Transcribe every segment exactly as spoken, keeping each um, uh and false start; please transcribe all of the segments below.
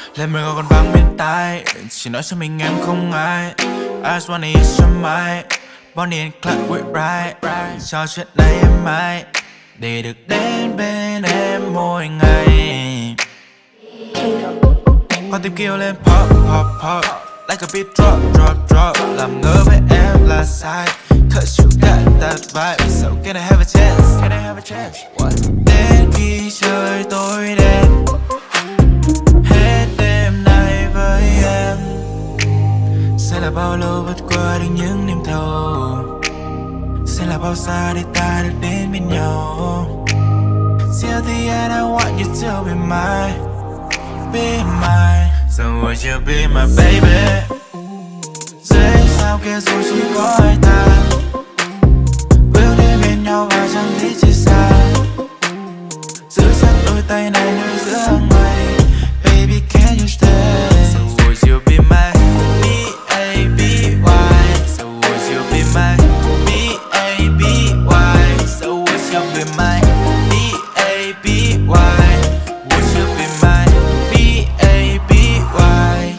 Lên mưa còn vang bên tai, chỉ nói cho mình em không ai. I just wanna ease your mind, Bonnie and Clyde with right. Cho chuyện này em ai để được đến bên em mỗi ngày. Con tim kêu lên pop pop pop, like a beat drop drop drop. Làm ngơ với em là sai, cause you got that vibe. So can I have a chance? Can I have a chance? What? Đến khi trời tối đen, hết đêm nay với em. Sẽ là bao lâu vượt qua được những niềm thầu, sẽ là bao xa để ta được đến bên nhau. Till the end I want you to be mine, be mine. So would you be my baby? Dưới sao kia dù chỉ có hai ta, bước đến bên nhau và chẳng thấy chia xa. Giữ chặt đôi tay này nơi giữa hàng mây. Baby can you stay? So would you be my B A B Y? So would you be my B A B Y? So would you be my B A B Y? Would you be my B A B Y?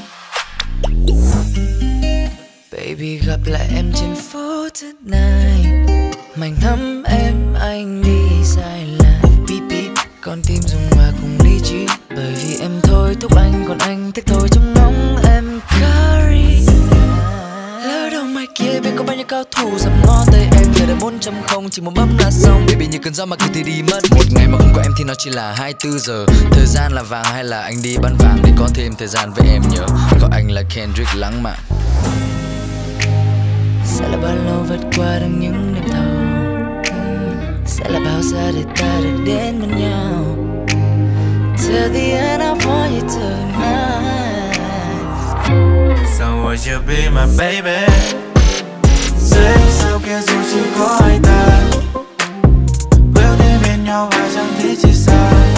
Baby gặp lại em trên phố tonight, mảnh nắm em anh đi dài là beep beep. Con tim dùng hòa cùng lý trí, bởi vì em thôi thúc anh, còn anh thích thôi trong ngóng em carry. Lỡ đâu mai kia biết có bao nhiêu cao thủ dám ngó tay em, thời đại bốn chấm không chỉ một bấm là xong. Baby như cơn gió mà cứ thì đi mất. Một ngày mà không có em thì nó chỉ là hai mươi tư giờ. Thời gian là vàng hay là anh đi bán vàng để có thêm thời gian với em nhớ. Có anh là Kendrick lãng mạn. Sẽ là bao lâu vượt qua được những niềm thầu, sẽ là bao xa để ta được đến bên nhau. Till the end I want you to be mine. So would you be my baby? Dưới sao kia dù chỉ có hai ta, bước đến bên nhau và chẳng thấy chia xa.